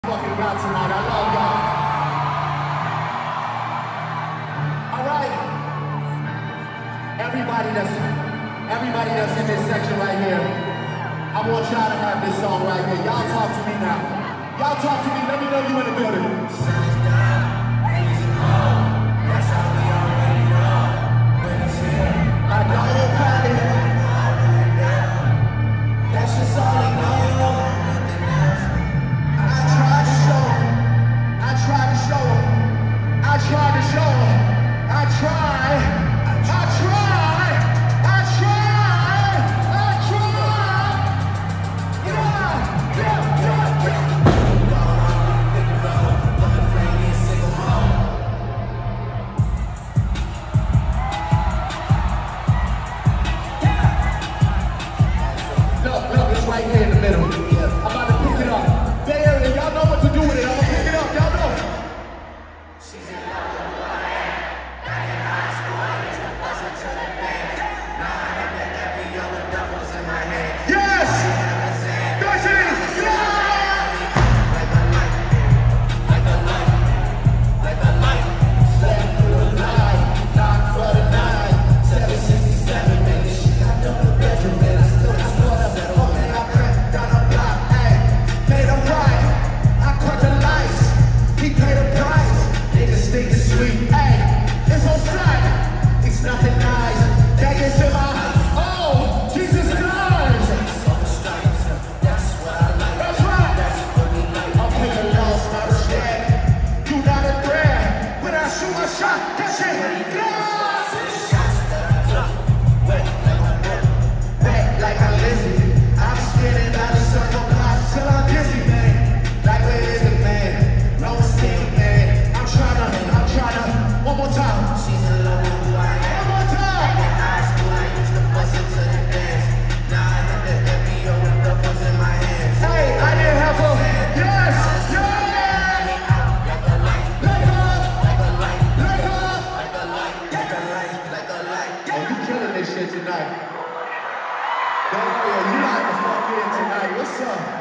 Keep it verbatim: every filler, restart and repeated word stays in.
fucking about tonight. I love y'all. All right. Everybody that's everybody that's in this section right here, I want y'all to have this song right here. Y'all talk to me now. Y'all talk to me. Let me know you in the building. Sun is down, freezing cold. That's how we already know when it's here. Like the old party. That's just all I know. I tried to show him. I tried. I tried. I tried. I tried. Yeah, yeah, yeah, yeah. Look, look, it's right here in the middle. I'm about to pick it up. Bay Area, y'all know what to do with it. I'm gonna pick it up. Y'all know. Tonight. Don't worry, you like to fuck in tonight. What's up?